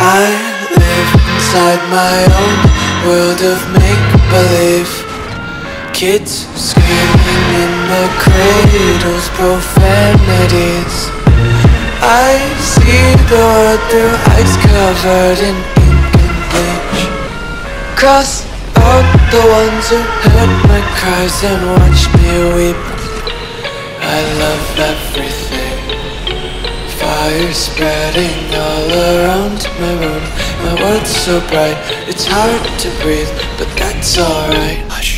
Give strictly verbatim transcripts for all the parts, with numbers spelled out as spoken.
I live inside my own world of make-believe. Kids screaming in the cradles, profanities. I see the world through eyes covered in ink and bleach. Cross out the ones who heard my cries and watched me weep. I love everything. Fire spreading all around my room. My world's so bright, it's hard to breathe, but that's alright. Hush.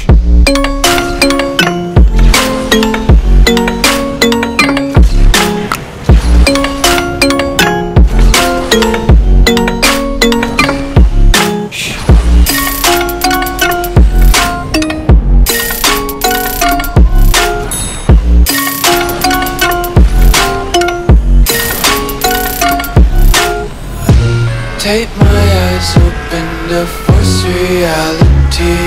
Take my eyes open to force reality.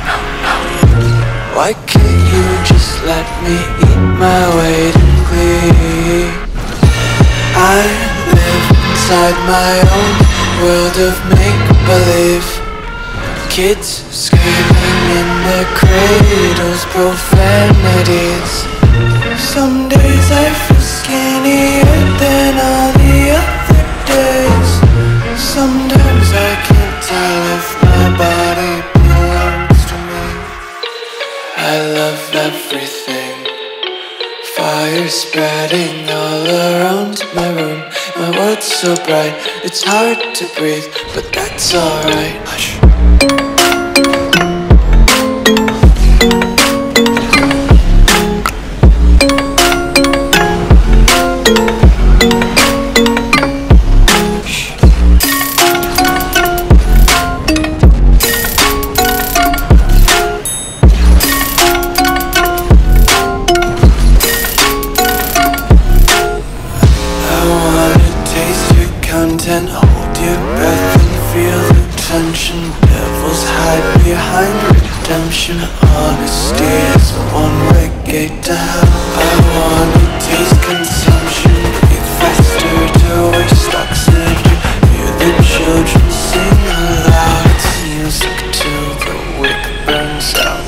Why can't you just let me eat my weight in glee? I live inside my own world of make-believe. Kids screaming in their cradles, profanities. Some days I feel skinnier than all the other days. Sometimes I can't tell if my body belongs to me. I love everything. Fire spreading all around my room. My world's so bright, it's hard to breathe, but that's alright. Hush. And hold your breath and feel the tension. Devils hide behind redemption. Honesty is a one-way gate to hell. I wanna taste consumption. Breathe faster to waste oxygen. Hear the children sing aloud. It's music till the wick burns out.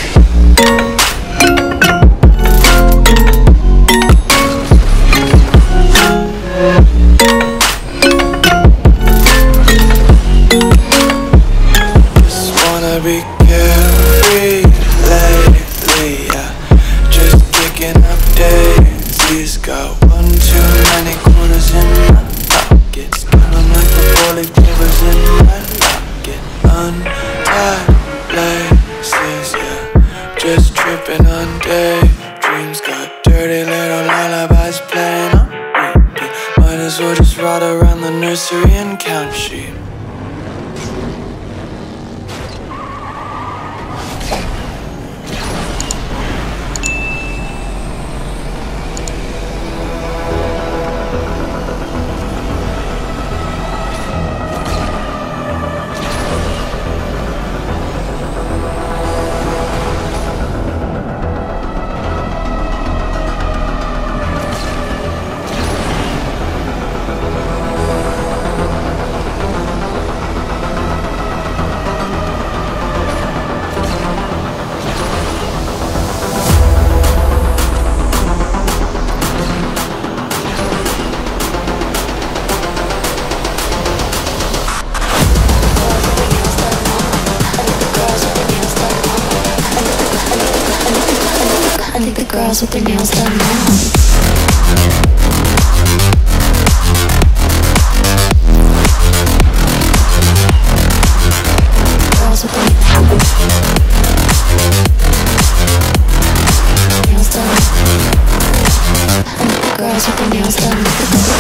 Be carefree lately, yeah. Just picking up daisies. Got one too many corners in my pockets. Counting like the four-leaf clovers in my pocket. Untied laces, yeah. Just tripping on daydreams. Got dirty little lullabies playing on repeat. Might as well just ride around the nursery and count sheep. I think the girls with their nails done now. Girls with their nails done. I think the girls with their nails done.